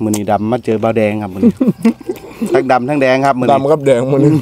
มือนี้ดำมาเจอเบาแดงครับมือนี้ทั้งดำทั้งแดงครับมือนี้ดำกับแดงมือนี้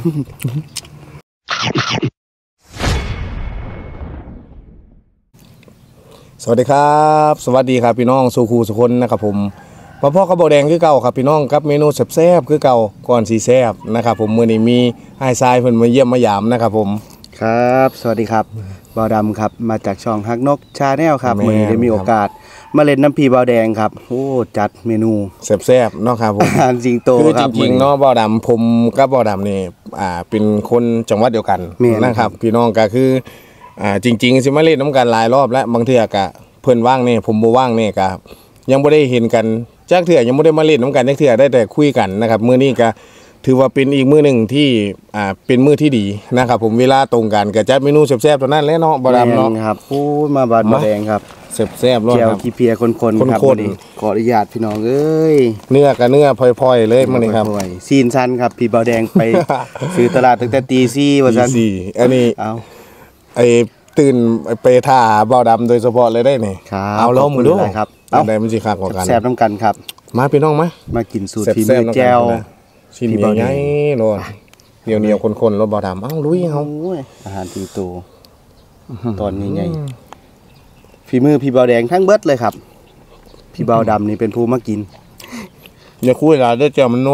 สวัสดีครับสวัสดีครับพี่น้องสุขูสุคนนะครับผมพ่อกระบอกแดงคือเก่าครับพี่น้องครับเมนูแซ่บๆคือเก่าก่อนสีแซ่บนะครับผมมือนี้มีไฮไซด์เพิ่นมาเยี่ยมมายามนะครับผมครับสวัสดีครับเบาดำครับมาจากช่องฮักนกชาแนลครับมือนี้ได้มีโอกาสมาเล่นน้ำพีเบาแดงครับโอ้จัดเมนูแซ่บๆเนาะครับผมอาหารสิงโตคือจริงๆเนาะบ่อดำผมกับบ่อดำนี่เป็นคนจังหวัดเดียวกันนะครับพี่น้องก็คือจริงๆสิมาเล่นน้ำกันหลายรอบแล้วบางเทื่อก็เพิ่นว่างนี่ผมบ่ว่างนี่ก็ยังบ่ได้เห็นกันจักเทื่อยังบ่ได้มาเล่นน้ำกันจักเทื่อได้แต่คุยกันนะครับมื้อนี้ก็ถือว่าเป็นอีกมื้อหนึ่งที่เป็นมื้อที่ดีนะครับผมเวลาตรงกันก็จัดเมนูแซ่บๆเท่านั้นแหละเนาะบ่อดำเนาะครับโอ้มาบาดเบาแดงครับแซ่บๆรสครับขี้เพียคนๆครับขออนุญาตพี่น้องเอ้ยเนื้อกับเนื้อพลอยๆเลยมื้อนี้ครับซีนซันครับพี่เบาแดงไปซื้อตลาดตั้งแต่ตี 4ว่าซั่นตี 4อันนี้ไอ้ตื่นไปท่าเบาดำโดยเฉพาะเลยได้นี่เอาลองมือดูครับเอาได้มันสิคักกว่ากันแซ่บน้ำกันครับมาพี่น้องมากินสูตรฝีมือแจ่วชิ้นใหญ่ๆโลดเหนียวๆคนๆรสเบาดำเอ้าลุยเฮาอาหารตีโตตอนนี้ใหญ่ฝีมือพี่เบาแดงทั้งเบิดเลยครับพี่เบาดำนี่เป็นผู้มากินอย่าคุยหลายเด้อแจ่วมันนัว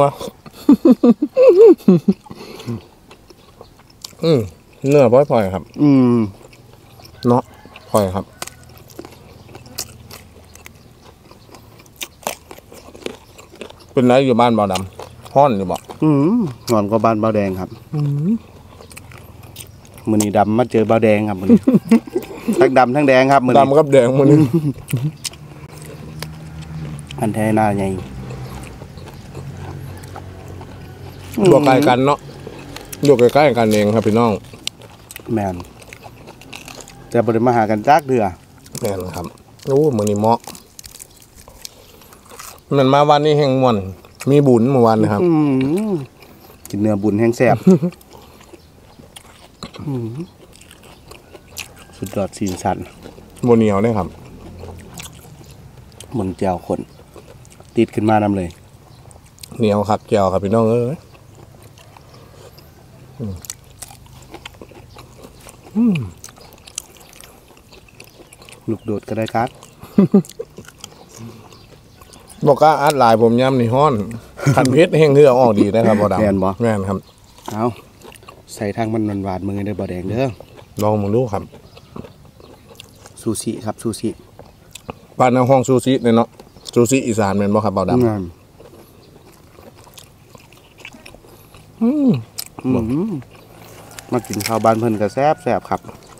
เนื้อพลอยๆครับเนาะพลอยครับเป็นไรอยู่บ้านเบาดำฮ้อนอยู่บ่นอนก็บ้านเบาแดงครับมือนี้ดำมาเจอเบาแดงครับมือนี้ทั้งดำทั้งแดงครับมือนี้ดำกับแดงมือนี้อันแท้หน้าใหญ่อยู่ใกล้กันเนาะอยู่ใกล้ๆกันเองครับพี่น้องแมนจะบริมาหากันจักเดือแม่นครับโอ้มื้อนี้เหมาะมันมาวันนี้แห่งม่วนมีบุญเมื่อวานนะครับกินเนื้อบุญแห้งแซ่บสุดยอดสีสันโมเหนียวเนี่ยครับเหมือนแจ่วคนติดขึ้นมานำเลยเหนียวครับแจ่วครับพี่น้องเอ้ยลูกโดดก็ได้ครับบอกว่าอัดหลายผมย้ำนี่ฮ้อนขันเพชรแห้งเหือออกดีนะครับบ่ดำแม่นบ่แม่นครับเอาใส่ทางมันหวานมือได้บ่แดงเด้อลองมึงดูครับซูชิครับซูชิบ้านในห้องซูชิเนี่ยเนาะซูชิอีสานแม่นบ่ครับบ่ดำมากินข้าวบ้านเพิ่นก็แซ่บครับ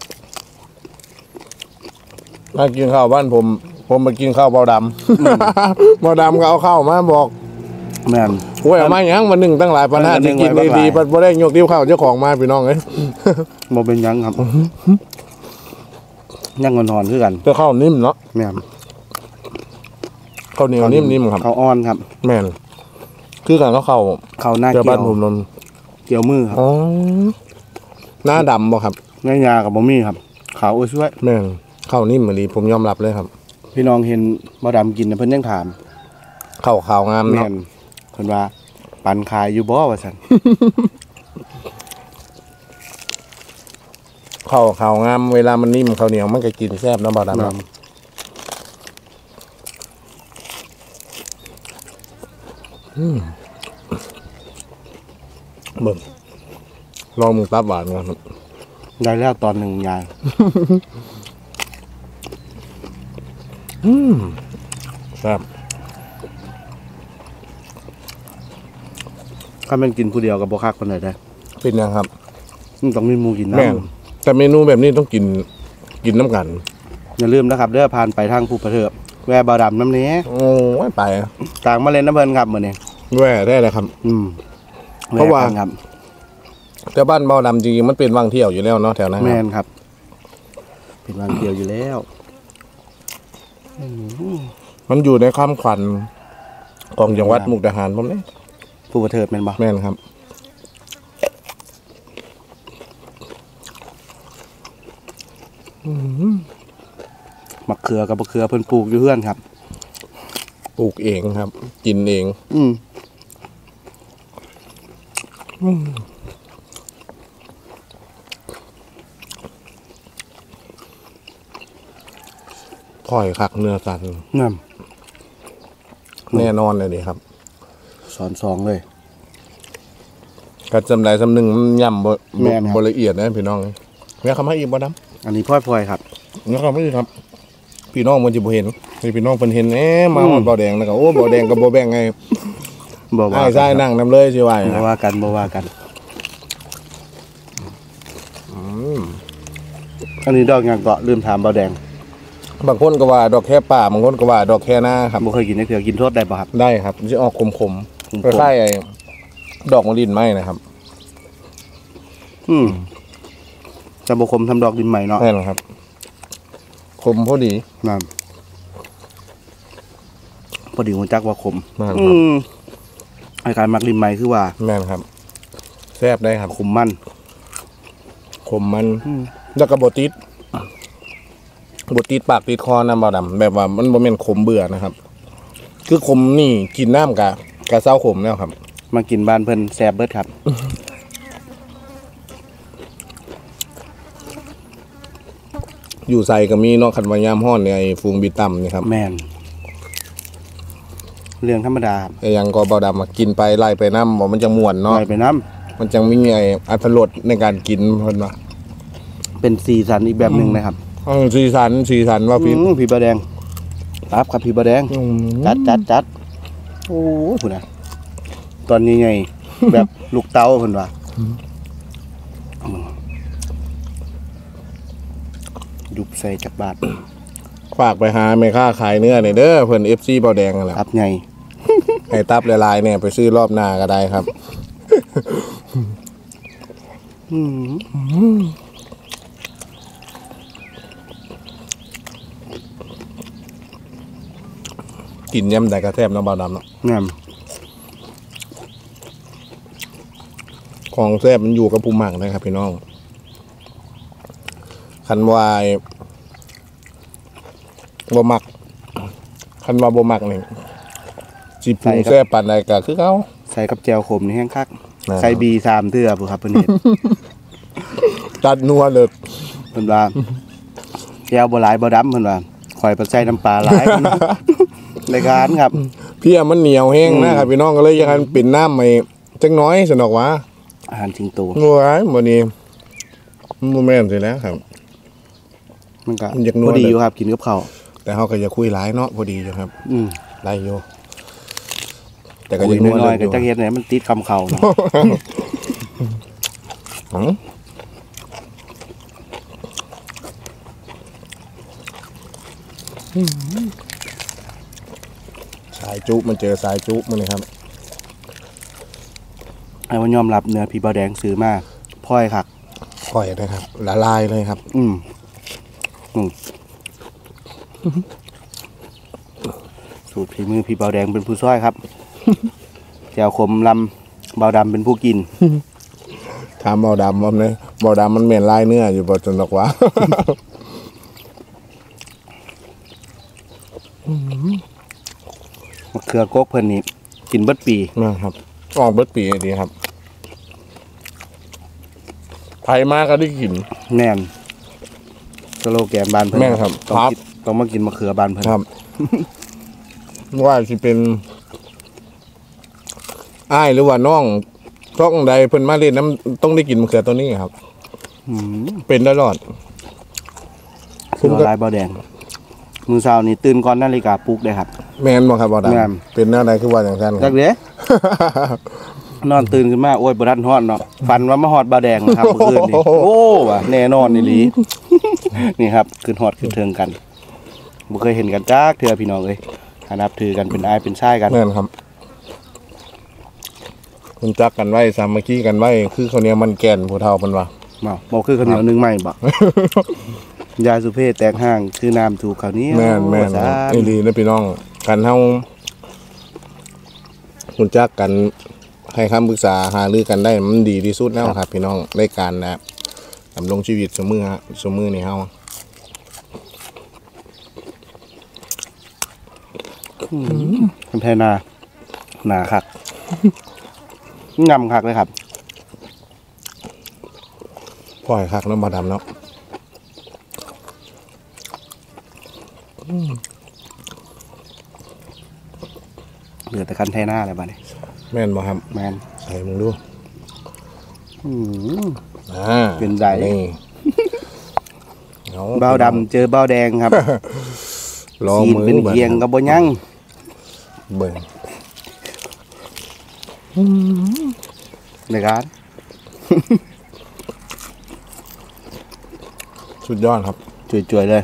มากินข้าวบ้านผมมากินข้าวเบาดำเบาดำก็เอาข้าวมาบอกแม่นโอ้ยเอามาอย่างวันหนึ่งตั้งหลายปัญหาที่กินดีๆพอได้ยกดิ้วข้าวเจ้าของมาพี่น้องเอ้ยบ่เป็นยังครับยังนอนคือกันแต่ข้าวนิ่มเนาะแม่นข้าวเหนียวนิ่มครับข้าวอ่อนครับแม่นคือกันก็ข้าวหน้าเกี่ยวบ้านผมนเกี่ยวมือครับอ๋อหน้าดำบ่ครับหน้ายากับบ่มีครับขาวช่วยแม่นข้าวนิ่มเหมือนดีผมยอมรับเลยครับพี่น้องเห็นบ่ดำกินเพิ่นยังถามข้าวงามเนาะเพิ่นว่าปันขายอยู่บ่ว่าซั่นข้าวงามเวลามันนิ่มข้าวเหนียวมันก็กินแซ่บนะบ่ดำเบิ่งลองมึงตับหวานกันได้แล้วตอนหนึ่งยายครับถ้ามันกินผู้เดียวกับบ่คักปานใดได้เป็นยังครับต้องมีหมู่กินน้ำแต่เมนูแบบนี้ต้องกินน้ำกันอย่าลืมนะครับเด้อผ่านไปทางภูประเถิบแวะบ่ดำน้ำนี้โอ้ยไปต่างมาเล่นน้ำเพิ่นครับมื้อนี้แวะได้เลยครับเพราะว่าครับแต่บ้านบ่ดำจริงๆมันเป็นวังเที่ยวอยู่แล้วเนาะแถวนั้นแม่นครับเป็นวังเที่ยวอยู่แล้วมันอยู่ในความขวัญของจังหวัดมุกดาหารผมเนี่ยภูประเถิบแม่นบ่แม่นครับมะเขือกับมะเขือเพิ่นปลูกอยู่เฮือนครับปลูกเองครับ กินเอง ค่อยคักเนื้อสันนั่นแน่นอนเลยดีครับสอนสองเลยกัดจำได้จำหนึ่งมันย่ำแม่นครับบละเอียดนะพี่น้องเนี่ยคำให้อีกบ่ดอันนี้พ่อยพลอยครับำเนี่ยคำให้อีกครับ พี่น้องมันจะบ่เห็นนี่พี่น้องเพิ่นเห็นมาหอดเบาแดงแล้วก็โอ้เบาแดงกับบ่แบ่งไงบ่ว่าไอ้กัใช่นนั่งนำเลยสิว่าบ่ว่ากันบ่ว่ากันอันนี้ดอกหยังเกาะลืมถามเบาแดงบางคนก็ว่าดอกแค่ป่าบางคนก็ว่าดอกแค่หน้าครับบ่เคยกินได้เถื่อกินโทษได้ป่ะครับได้ครับมันจะออกขมๆคล้ายๆไอ้ดอกมะลินไหมนะครับจะบ่คมทำดอกดินใหม่เนาะนั่นแหละครับขมพอดีนั่นพอดีหัวจักว่าคมนั่นครับไอ้การมักดินใหม่คือว่าแม่นครับแซ่บได้ครับคมมันขมมันแล้วก็บติดปากติดคอน้ำเบาดำแบบว่ามันบ่แม่นขมเบื่อนะครับ คือขมนี่กินน้ำกะเศร้าขมแล้วครับมากินบ้านเพิ่นแซ่บเบิดครับอยู่ใส่ก็มีเนาะคันว่ายามฮ้อนเนี่ยไอ้ฟูงบิตัมนี่ครับแม่นเรื่องธรรมดาครับไอ้หยังก็เบาดำมากินไปไล่ไปน้ำบอกมันจะม่วนเนาะไปน้ำมันจังมีไอ้อรรถรสในการกินเพิ่นว่าเป็นสีสันอีกแบบหนึ่งนะครับสีสันว่าพี่พี่บะแดงปั๊บครับพี่บะแดง จัดโอ้พุ่นนะตอนนี้ไง แบบลูกเต้าพุ่นว่ายุบใส่จากบาทฝากไปหาแม่ค้าขายเนื้อหน่อยเด้อเพิ่น FC เบาแดงนั่นแหละตับไงให้ตับละลายเนี่ยไปซื้อรอบหน้าก็ได้ครับ กินย่ำใดกระแทบน้ำเบาดำเนาะงามของแซ่บมันอยู่กับผู้หมักนะครับพี่น้องคันวายบ่มักคันว่าบ่มักนี่สิปรุงแซ่บปานใดก็คือเขาใส่กับแจวขมนี่แห้งคักนะครับใส่บี3เทื่อพุ่นครับเพิ่นเฮ็ดตัดนัวเลยเพิ่นว่าแจวบ่หลายบ่ดำเพิ่นว่าข่อยไปใส่น้ำปลาหลาย ในการครับเพี้ยมันเหนียวแห้งนะครับพี่น้องก็เลยอยังให้เป็นน้ำใหม่จังน้อยสนอกว่าอาหารสิงโตงัวมื้อนี้บ่แม่นสิแล้วครับมันก็มันอยากนัวพอดีอยู่ครับกินกับข้าวแต่เฮาก็จะคุยหลายเนาะพอดีอยู่ครับหลายอยู่แต่ก็คุยัยงนัวน้อยๆอก็ยู่จักเฮ็ดให้มันติดคำเขาเนาะสายจุมันเจอสายจุมันนี่ครับไอ้ว่ายอมรับเนื้อพี่บาแดงซื้อมาพ่อยคักค่อยนะครับละลายเลยครับสูตรฝีมือพี่เบาแดงเป็นผู้ซ้อยครับ แจวขมลำเบาดำเป็นผู้กินถามเบาดำว่าเนี่ยเบาดำมันเหม็นลายเนื้ออยู่บ่จนหรอกวะมะเขือกกเพิ่นนี่กินเบิดปีนะครับออกเบิดปีดีครับไผมาก็ได้กินแน่นสโลแกนบ้านเพิ่นแม่นครับต้องครับกินต้องมากินมะเขือบ้านเพิ่นครับ ว่าสิเป็นอ้ายหรือว่าน้องช่องใดเพิ่นมาเล่นน้ำต้องได้กินมะเขือตัวนี้ครับ เป็นตลอดคือลายเบาแดงมื้อเช้านี่ตื่นก่อนนาฬิกาปลุกได้ครับแม่นบ่ครับบ่ดแม่นำเป็นแนวใดคือว่าอย่างนั้นคจัรับกเด้นอนตื่นขึ้นมาโอ้ยบ่ทันฮอดเนาะฝันว่ามาฮอดเบาแดงนะครับเมื่อคืนนี่โอ้ว่ะแน่นอนอีหลี นี่ครับขึ้นฮอดขึ้นเทิงกันบ่เคยเห็นกันจักเทื่อพี่น้องเอ้ยถ้านับถือกันเป็นอ้ายเป็นชายกันแม่นครับคุณจักกันไว้สามัคคีกันไว้คือเขาวเหนี้มันแก่นผู้เฒ่าเพิ่นว่าบ่คือข้าวเหนียวนึ่งใหม่บ่ ยาสุเพศแตกห่างคือน้ำถูกข้าวเหนียวแม่นว่าคซั่รับนอีหลีนะพี่น้องกันเฮาคุณจักกันให้คำปรึกษาหารือกันได้มันดีที่สุดแล้วครับ พี่น้องในการดำรงชีวิตสมือนี่เฮาคันแทนาหนาคักงำคักเลยครับปล่อยคักน้ำบาดำเนาะเหลือแต่คันแทนาอะไรบ้านี่แม่นบ่ครับแมนใส่มึงดูเป็นไรนี่เบ้าดำเจอเบ้าแดงครับลองซีนมือเป็นเคียงกับบ่ยั่งเบิ่งในการสุดยอดครับจ่วยๆเลย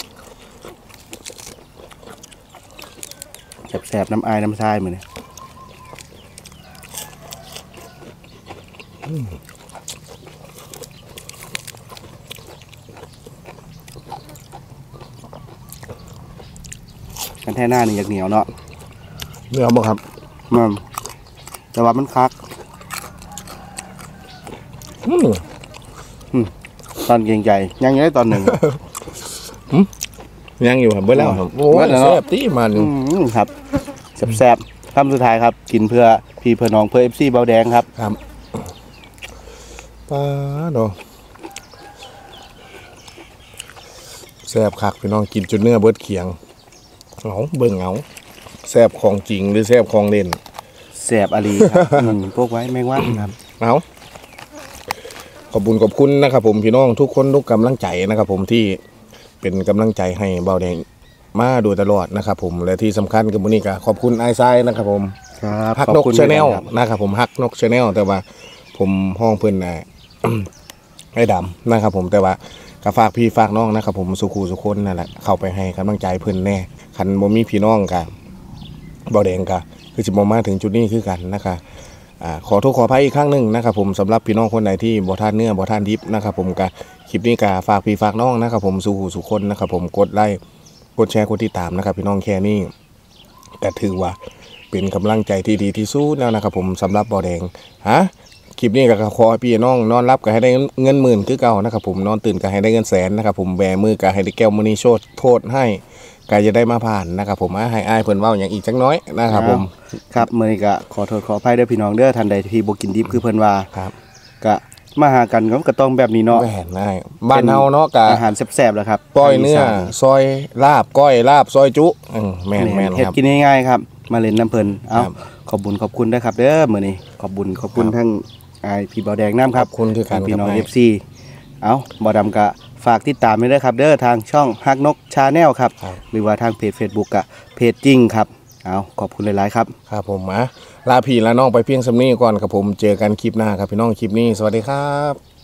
แสบๆน้ำอายน้ำทรายมือนี่กันแท่หน้านี่อยากเหนียวเนาะเนื้อบ่ครับมันแต่ว่ามันคักตอนเกรงใจยังอยู่ได้ตอนหนึ่งยังอยู่ครับเบิ่แล้วครับโอ้เบิยดแล้วเนาะแซ่บตีมันครับแซ่บๆคำสุดท้ายครับ กินเพื่อพี่เพื่อน้องเพื่อFC เบาแดงครับครับป้าดอกแซ่บคักพี่น้องกินจนเนื้อเบิดเขียงเอาเบิ่งเอาแซ่บของจริงหรือแซ่บของเล่นแซ่บอาลีครับ พวกไว้แมงวันครับเอาขอบคุณนะครับผมพี่น้องทุกคนทุกกำลังใจนะครับผมที่เป็นกำลังใจให้เบาแดงมาโดยตลอดนะครับผมและที่สำคัญกับมื้อนี้ก็ขอบคุณไอซ์ไซนะครับผมครับฮักขอบนกคุณชาแนลครับนะครับผมฮักนกชาแนลแต่ว่าผมห้องเพิ่นให้ดำนะครับผมแต่ว่าก็ฝากพี่ฝากน้องนะครับผมสุขูสุคนนั่นแหละเข้าไปให้กำลังใจเพิ่นแน่คันบ่มีพี่น้องกะเบาแดงกะคือสิบ่มาถึงจุดนี้คือกันนะคะขอโทษขออภัยอีกครั้งหนึ่งนะครับผมสำหรับพี่น้องคนไหนที่บ่ทานเนื้อบ่ทานดิบนะครับผมกะคลิปนี้กะฝากพี่ฝากน้องนะครับผมสุขูสุคนนะครับผมกดไลค์กดแชร์กดติดตามนะครับพี่น้องแค่นี้ก็ถือว่าเป็นกำลังใจที่ดีที่สุดแล้วนะครับผมสำหรับเบาแดงคลิปนี้ก็ขอให้พี่น้องนอนรับก็ให้ได้เงินหมื่นคือเก่านะครับผมนอนตื่นก็ให้ได้เงินแสนนะครับผมแบมือก็ให้ได้แก้วมณีโทษให้ก็จะได้มาผ่านนะครับผมให้อ้ายเพิ่นเว้าอย่างอีกจักน้อยนะครับผมครับมื้อนี้ก็ขอโทษขออภัยเด้อพี่น้องเด้อท่านใดที่บ่กินดิบคือเพิ่นว่าครับก็มาหากันก็ต้องแบบนี้เนาะแม่นอ้ายบ้านเฮาเนาะกะอาหารแซ่บๆแหล้วครับปล่อยเนื้อซอยลาบก้อยลาบซอยจุแม่นเฮ็ดครับกินง่ายๆครับ มาเล่นน้ำเพิ่นเอ้าครับขอบคุณด้วยครับเด้อมื้อนี้ขอบคุณทั้งไอพี่เบาแดงน้ำครับขอบคุณคือกันพี่น้องครับ FC เอาบ่ดำกะฝากติดตามไว้ด้วยครับเด้อทางช่องฮักนกชาแนลครับครับหรือว่าทางเพจ Facebook กะเพจจริงครับเอาขอบคุณหลายๆครับครับผมลาพี่ลาน้องไปเพียงสำนี้ก่อนครับผมเจอกันคลิปหน้าครับพี่น้องคลิปนี้สวัสดีครับ